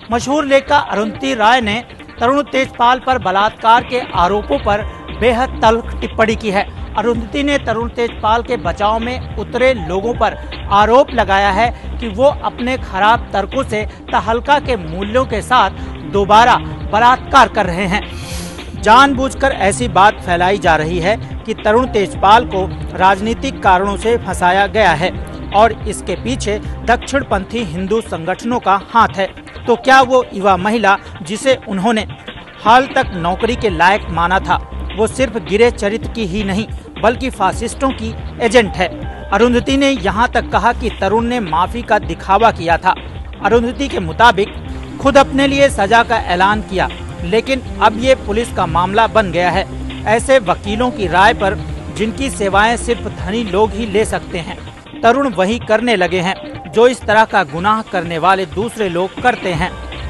मशहूर लेखिका अरुंधति राय ने तरुण तेजपाल पर बलात्कार के आरोपों पर बेहद तल्ख टिप्पणी की है। अरुंधति ने तरुण तेजपाल के बचाव में उतरे लोगों पर आरोप लगाया है कि वो अपने खराब तर्कों से तहलका के मूल्यों के साथ दोबारा बलात्कार कर रहे हैं। जानबूझकर ऐसी बात फैलाई जा रही है कि तरुण तेजपाल को राजनीतिक कारणों से फंसाया गया है और इसके पीछे दक्षिणपंथी हिंदू संगठनों का हाथ है। तो क्या वो युवा महिला जिसे उन्होंने हाल तक नौकरी के लायक माना था, वो सिर्फ गिरे चरित्र की ही नहीं बल्कि फासिस्टों की एजेंट है। अरुंधति ने यहाँ तक कहा कि तरुण ने माफी का दिखावा किया था। अरुंधति के मुताबिक खुद अपने लिए सजा का ऐलान किया, लेकिन अब ये पुलिस का मामला बन गया है। ऐसे वकीलों की राय पर जिनकी सेवाएं सिर्फ धनी लोग ही ले सकते हैं, तरुण वही करने लगे हैं जो इस तरह का गुनाह करने वाले दूसरे लोग करते हैं।